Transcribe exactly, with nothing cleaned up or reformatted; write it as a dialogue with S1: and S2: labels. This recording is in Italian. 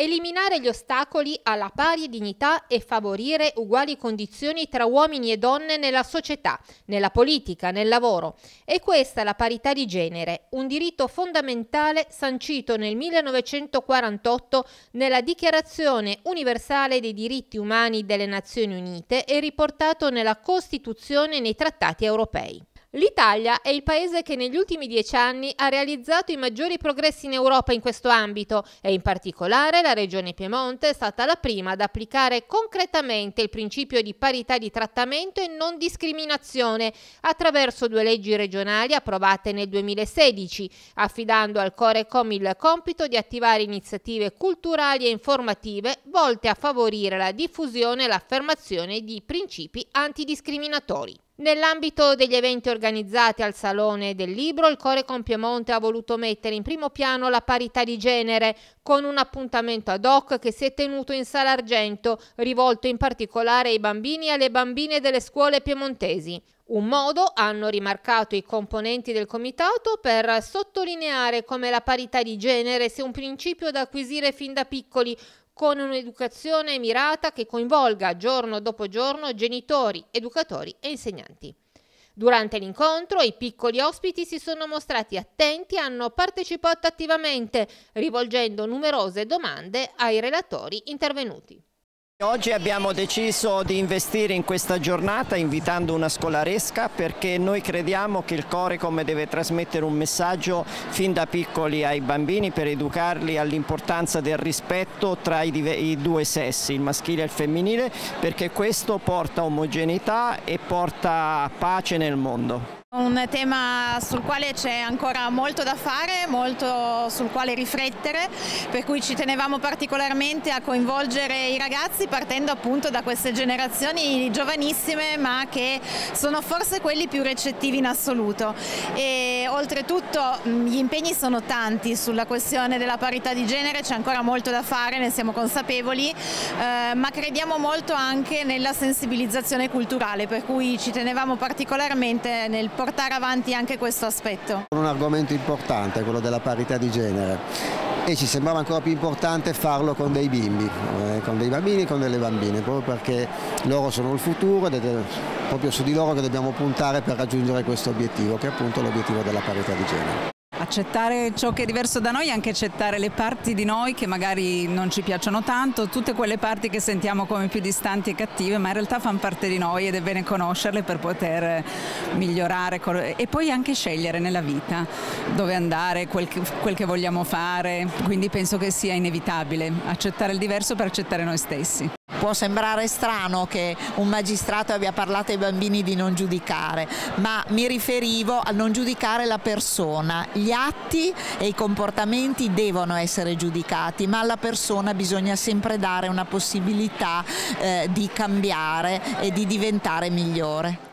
S1: eliminare gli ostacoli alla pari dignità e favorire uguali condizioni tra uomini e donne nella società, nella politica, nel lavoro. E questa è la parità di genere, un diritto fondamentale sancito nel millenovecentoquarantotto nella Dichiarazione universale dei diritti umani delle Nazioni Unite e riportato nella Costituzione e nei trattati europei. L'Italia è il paese che negli ultimi dieci anni ha realizzato i maggiori progressi in Europa in questo ambito e in particolare la Regione Piemonte è stata la prima ad applicare concretamente il principio di parità di trattamento e non discriminazione attraverso due leggi regionali approvate nel duemilasedici, affidando al Corecom il compito di attivare iniziative culturali e informative volte a favorire la diffusione e l'affermazione di principi antidiscriminatori. Nell'ambito degli eventi organizzati al Salone del Libro, il Corecom Piemonte ha voluto mettere in primo piano la parità di genere con un appuntamento ad hoc che si è tenuto in Sala Argento, rivolto in particolare ai bambini e alle bambine delle scuole piemontesi. Un modo, hanno rimarcato i componenti del comitato, per sottolineare come la parità di genere sia un principio da acquisire fin da piccoli, con un'educazione mirata che coinvolga giorno dopo giorno genitori, educatori e insegnanti. Durante l'incontro i piccoli ospiti si sono mostrati attenti e hanno partecipato attivamente, rivolgendo numerose domande ai relatori intervenuti.
S2: Oggi abbiamo deciso di investire in questa giornata invitando una scolaresca perché noi crediamo che il Corecom deve trasmettere un messaggio fin da piccoli ai bambini per educarli all'importanza del rispetto tra i, i due sessi, il maschile e il femminile, perché questo porta omogeneità e porta pace nel mondo.
S3: Un tema sul quale c'è ancora molto da fare, molto sul quale riflettere, per cui ci tenevamo particolarmente a coinvolgere i ragazzi partendo appunto da queste generazioni giovanissime ma che sono forse quelli più recettivi in assoluto. E oltretutto gli impegni sono tanti sulla questione della parità di genere, c'è ancora molto da fare, ne siamo consapevoli, eh, ma crediamo molto anche nella sensibilizzazione culturale, per cui ci tenevamo particolarmente nel portare avanti anche questo aspetto.
S4: Un argomento importante, quello della parità di genere, e ci sembrava ancora più importante farlo con dei bimbi, eh, con dei bambini e con delle bambine, proprio perché loro sono il futuro ed è proprio su di loro che dobbiamo puntare per raggiungere questo obiettivo, che è appunto l'obiettivo della parità di genere.
S5: Accettare ciò che è diverso da noi e anche accettare le parti di noi che magari non ci piacciono tanto, tutte quelle parti che sentiamo come più distanti e cattive, ma in realtà fanno parte di noi ed è bene conoscerle per poter migliorare e poi anche scegliere nella vita dove andare, quel che, quel che vogliamo fare, quindi penso che sia inevitabile accettare il diverso per accettare noi stessi.
S6: Può sembrare strano che un magistrato abbia parlato ai bambini di non giudicare, ma mi riferivo a non giudicare la persona. Gli atti e i comportamenti devono essere giudicati, ma alla persona bisogna sempre dare una possibilità eh, di cambiare e di diventare migliore.